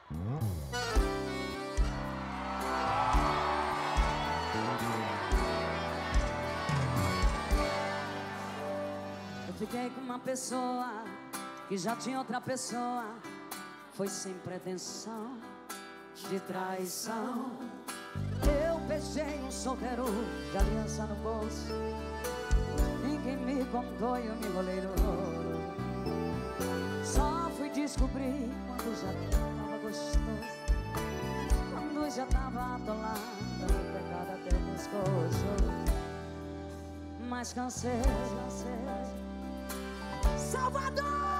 Eu fiquei com uma pessoa que já tinha outra pessoa. Foi sem pretensão de traição. Eu beijei um solteiro de aliança no bolso. Ninguém me contou e eu me enrolei no rolo. Só fui descobrir quando já tava gostoso, quando já tava atolada no pecado até o pescoço. Mas cansei, Salvador!